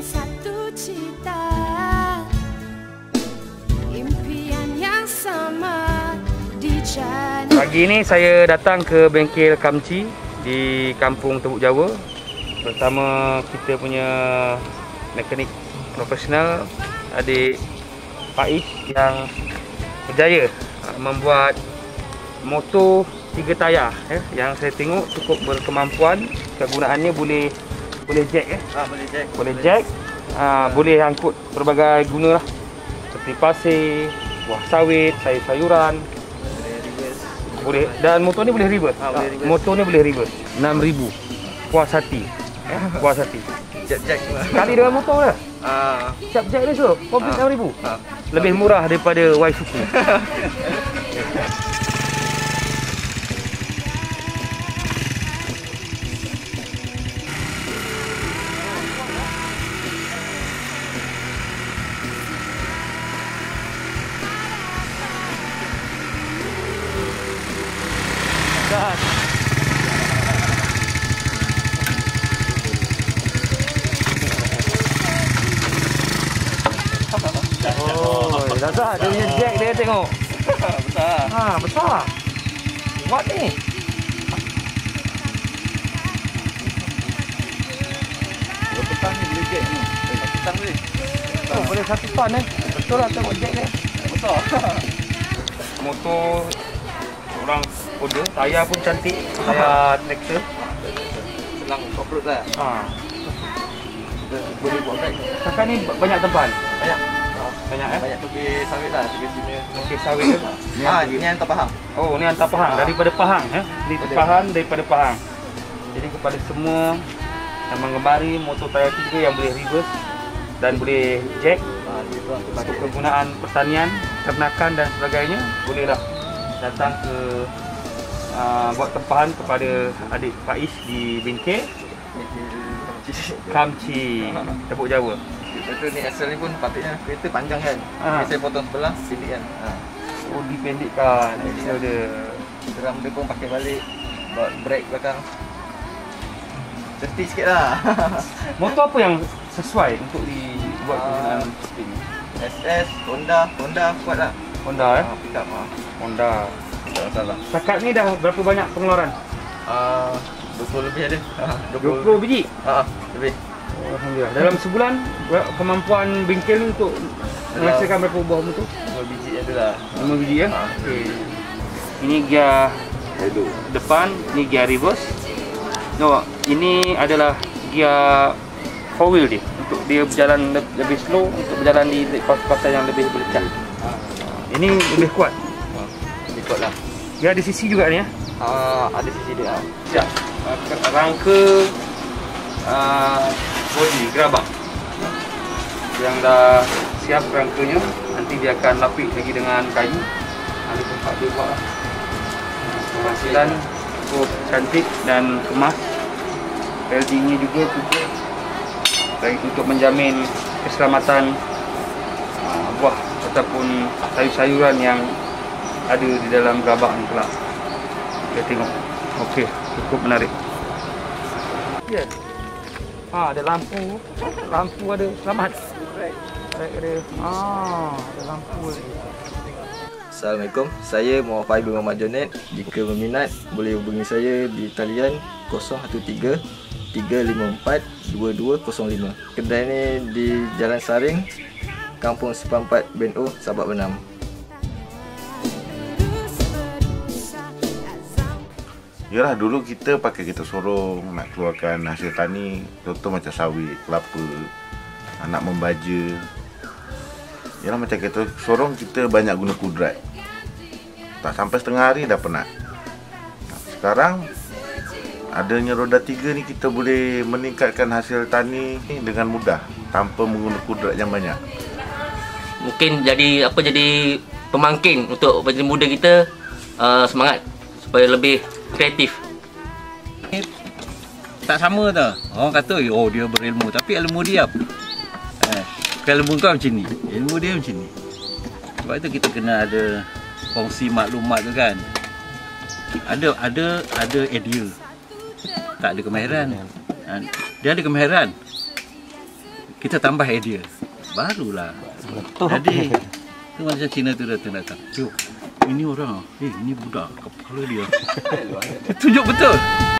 satu cita, impian yang sama dijalani. Pagi ini saya datang ke bengkel Kamci di Kampung Tebuk Jawa bersama kita punya mekanik profesional adik Faiz yang berjaya membuat motor 3 tayar yang saya tengok cukup berkemampuan. Kegunaannya boleh jack boleh jack, boleh angkut berbagai guna lah, seperti pasir, buah sawit, sayur-sayuran. Boleh, dan motor ni boleh reverse. Motor ni boleh reverse. 6,000. Puas hati. Puas hati. Jack Sekali dengan motor dah. Siap jack ni tu. Komplit 6,000. Lebih murah daripada Y-Suki. Oh, dah dia punya jack dia tengok. besar. Besar. Kuat ni. Berapa tang ni boleh jack ni? Satu tang ni. Oh, boleh 1 ton Betul lah tengok jack dia. Besar. Motor orang order, tayar pun cantik. Tayar traktor. Senang off-road lah. Boleh buat bike. Kakak ni banyak teban. Banyak. Banyak Banyak pergi sawit lah. Pergi sini. Okey, sawit tu. Ni hantar Pahang. Oh, ni hantar Pahang. Daripada Pahang. Ni Pahang daripada Pahang. Jadi kepada semua yang menggemari motor tayar 3 yang boleh reverse dan boleh jack untuk kegunaan pertanian, ternakan dan sebagainya, bolehlah datang ke buat tempahan kepada adik Faiz di bengkel Kamci Tebuk Jawa. Betul ni asal ni pun patutnya kereta panjang kan. Saya potong sebelah, pendek kan. Oh, dipendekkan axle dia. Drum dia pun pakai balik. Buat brake belakang. Safety sikit lah. Motor apa yang sesuai untuk dibuat kegunaan seperti ni? SS, Honda kuat lah. Honda Pick up Honda. tak masalah. Setakat ni dah berapa banyak pengeluaran? 20 lebih ada. 20 biji? Lebih. Oh, alhamdulillah. Dalam sebulan kemampuan bengkel ni untuk menghasilkan berapa buah motor? 5 biji ada lah. 5 biji ya? Okey. Ini gear depan, ini gear reverse. No, ini adalah gear 4 wheel dia. Untuk dia berjalan lebih slow, untuk berjalan di kawasan yang lebih berlecak. Ini lebih kuat. Lebih kuat lah. Dia ada sisi juga ni ya? Ada sisi dia. Siap. Rangka bodi gerabak yang dah siap rangkanya, nanti dia akan lapik lagi dengan kayu. Ada tempat dia buat lah. Penghasilan cukup cantik dan kemas. Weldingnya juga cukup baik untuk menjamin keselamatan buah ataupun sayur-sayuran yang ada di dalam gerabak ni pula. Kita tengok. Okey, cukup menarik. Ya. Ada lampu. Lampu ada selamat. Ada. Ada lampu lagi. Assalamualaikum. Saya Muhammad Faiz bin Muhammad Jonet. Jika berminat boleh hubungi saya di talian 013 354 2205. Kedai ni di Jalan Saring, Kampung 94 Beno, Sabak Benam. Yalah, dulu kita pakai kereta sorong nak keluarkan hasil tani, contoh macam sawit, kelapa, nak membaja. Yalah, macam kereta sorong kita banyak guna kudrat. Tak sampai setengah hari dah penat. Sekarang adanya roda 3 ni kita boleh meningkatkan hasil tani dengan mudah tanpa menggunakan kudrat yang banyak. Mungkin jadi pemangkin untuk pemuda kita semangat supaya lebih kreatif. Tak sama tau. Orang kata oh dia berilmu, tapi ilmu dia apa? Kalau ilmu kau macam ni, ilmu dia macam ni. Sebab itu kita kena ada kongsi maklumat tu kan. Ada idea. Tak ada kemahiran. Dia ada kemahiran. kita tambah idea. Barulah. Jadi tu macam Cina tu datang. Yo, ini orang. Ini budak. Kepala dia. Tunjuk betul.